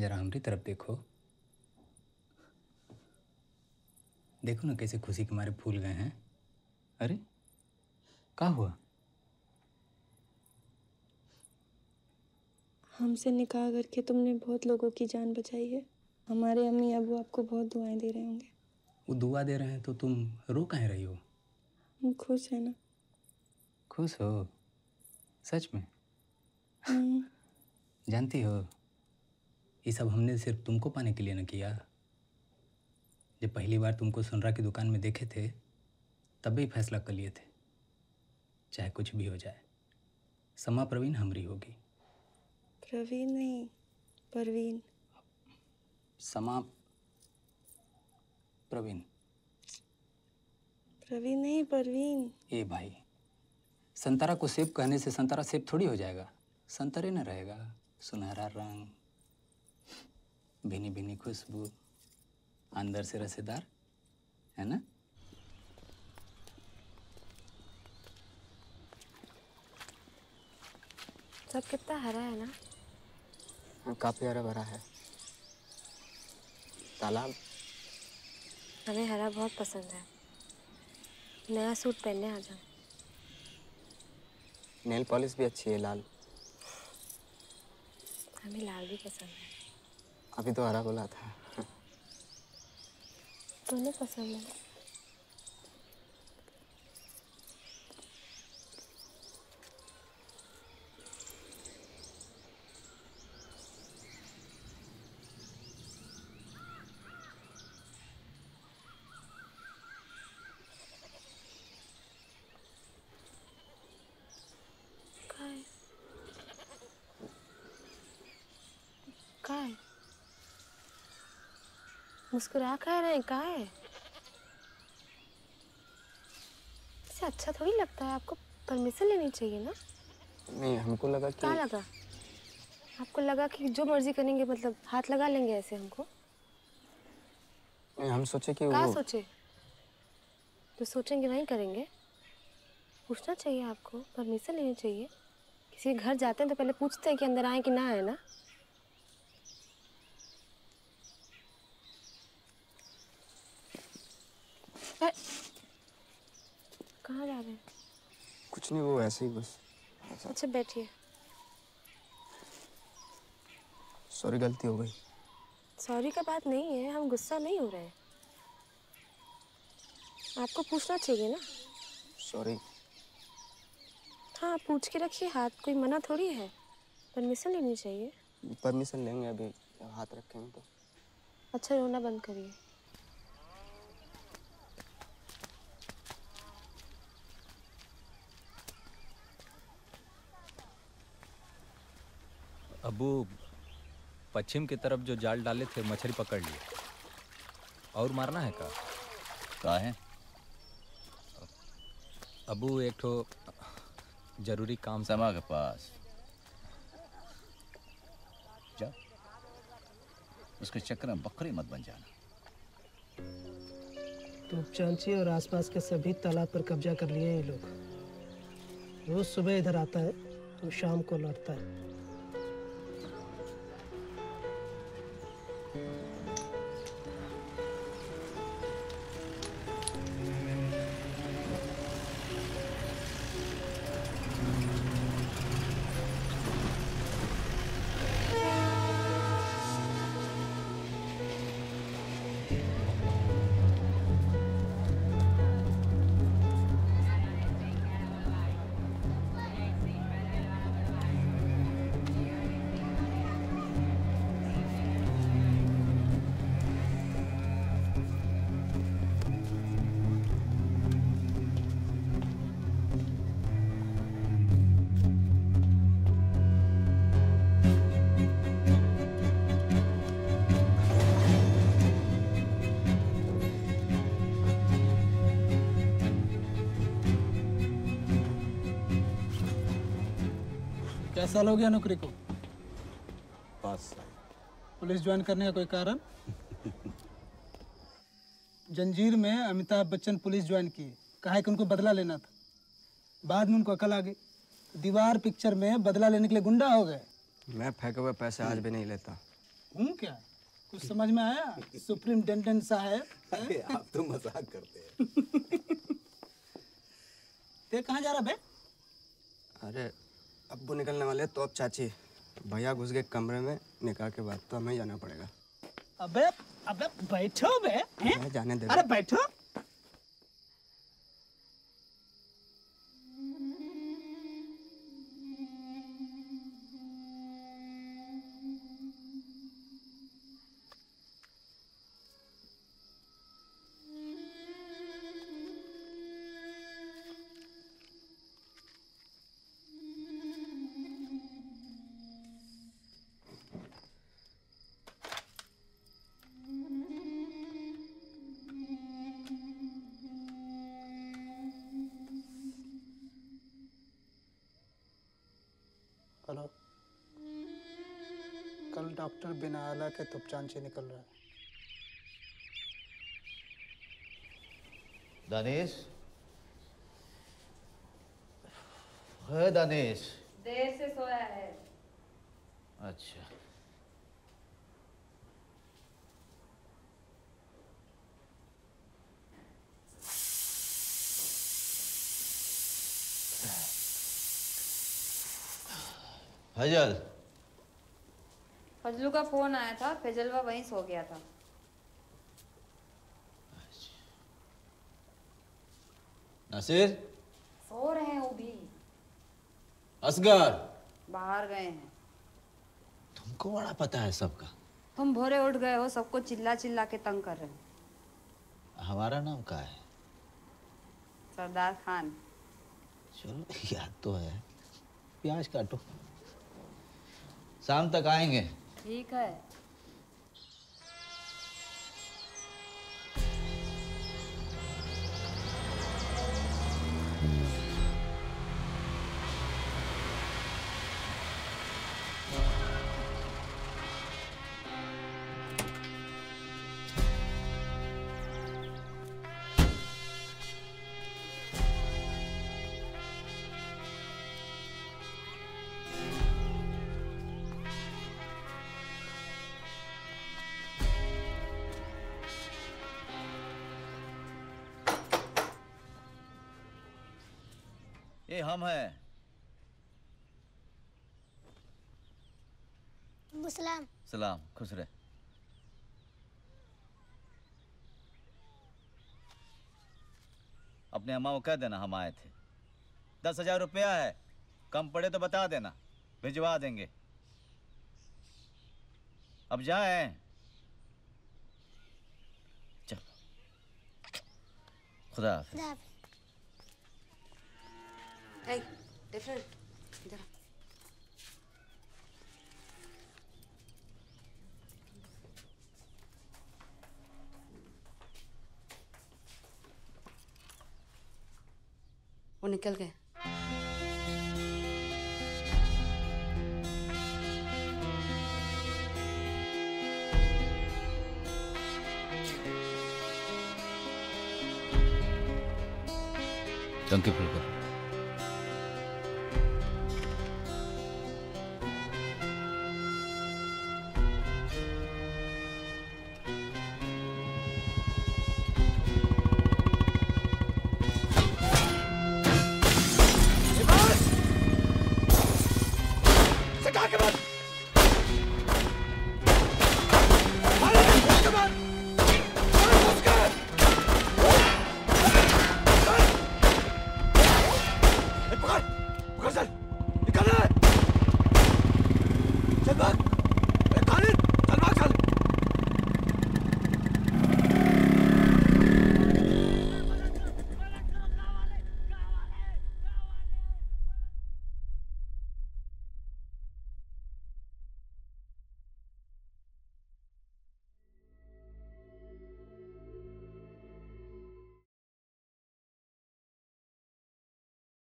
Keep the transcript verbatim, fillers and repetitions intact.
जरा हमारी तरफ देखो। देखो ना कैसे खुशी के मारे फूल गए हैं। अरे क्या हुआ? हमसे निकाह करके तुमने बहुत लोगों की जान बचाई है। हमारे अम्मी अबू आपको बहुत दुआएं दे रहे होंगे। वो दुआ दे रहे हैं तो तुम रो काहे रही हो? हम खुश हैं ना। खुश हो? सच में? हम्म। जानती हो ये सब हमने सिर्फ तुमको पाने के लिए न किया। जब पहली बार तुमको सुनरा की दुकान में देखे थे तब भी फैसला कर लिए थे, चाहे कुछ भी हो जाए समा प्रवीण हमारी होगी। प्रवीण नहीं, परवीन। समा प्रवीण। प्रवीण नहीं, परवीन। ए भाई, संतरा को सेब कहने से संतरा सेब थोड़ी हो जाएगा, संतरे न रहेगा। सुनहरा रंग, भीनी भीनी खुशबू, अंदर से रसेदार, है ना? सब कितना हरा है ना? हाँ, काफी हरा भरा है। तालाब। हमें हरा बहुत पसंद है। नया सूट पहनने आ जाओ। नेल पॉलिश भी अच्छी है, लाल। हमें लाल भी पसंद है। अभी तो हरा बोला था। तुम्हें पसंद है? का है? मुस्कुरा कह रहे हैं, का है? इससे अच्छा थोड़ी लगता है। आपको परमिशन लेनी चाहिए ना। नहीं, हमको लगा कि क्या लगा? आपको लगा कि जो मर्जी करेंगे, मतलब हाथ लगा लेंगे ऐसे हमको? नहीं, हम सोचे कि क्या वो सोचे? जो सोचेंगे वही करेंगे। पूछना चाहिए आपको, परमिशन लेनी चाहिए। किसी के घर जाते हैं तो पहले पूछते हैं कि अंदर आए कि ना आए ना। कहाँ जा रहे हैं? कुछ नहीं, वो ऐसे ही बस। अच्छा बैठिए। सॉरी, गलती हो गई। सॉरी का बात नहीं है, हम गुस्सा नहीं हो रहे हैं। आपको पूछना चाहिए ना। सॉरी। हाँ, पूछ के रखिए हाथ, कोई मना थोड़ी है। परमिशन लेनी चाहिए। परमिशन लेंगे अभी, हाथ रखेंगे तो। अच्छा, रोना बंद करिए। अबू पश्चिम की तरफ जो जाल डाले थे मछली पकड़ लिए। और मारना है का? का है? अबू एक ठो जरूरी काम। समा के पास जा, उसके चक्कर में बकरी मत बन जाना। तो चांची और आसपास के सभी तालाब पर कब्जा कर लिए ये लोग। रोज सुबह इधर आता है तो शाम को लौटता है। क्या साल हो गया नौकरी को? पाँच साल। पुलिस ज्वाइन करने का कोई कारण? जंजीर में अमिताभ बच्चन पुलिस ज्वाइन किए, कहा कि उनको बदला लेना था। बाद में उनको अकल आ गई, दीवार पिक्चर में बदला लेने के लिए गुंडा हो गए। मैं फेंके हुए पैसे आज भी नहीं लेता। हूँ क्या? कुछ समझ में आया? सुप्रिंटेंडेंट साहब। अरे आप तो मजाक करते हैं। ते कहाँ जा रहा बे? अरे अब्बू निकलने वाले तो अब चाची भैया घुस गए कमरे में, निकाह के बाद तो हमें जाना पड़ेगा। अबे अबे बैठो बे। मैं जाने दे। अरे बैठो। हेलो, कल डॉक्टर बिना आला के तुपचान से निकल रहा है। दानिश, है दानिश? देर से सोया है। अच्छा। फजल, फजलू का फोन आया था, फजलवा वहीं सो गया था। नासिर? सो रहे हैं वो भी। असगर? बाहर गए हैं। तुमको बड़ा पता है सबका। तुम भोरे उठ गए हो, सबको चिल्ला चिल्ला के तंग कर रहे हो। हमारा नाम क्या है? सरदार खान। चलो याद तो है। प्याज काटो, शाम तक आएंगे। ठीक है। ये हम हैं। सलाम। सलाम, खुश रहे। अपने अम्मा को कह देना हम आए थे। दस हजार रुपया है, कम पड़े तो बता देना, भिजवा देंगे। अब जाएं। चलो, खुदा हाफिज। Hey, different. इधर आ। वो निकल गए। टंकी फुल कर। निकल रहा है! चल भाग!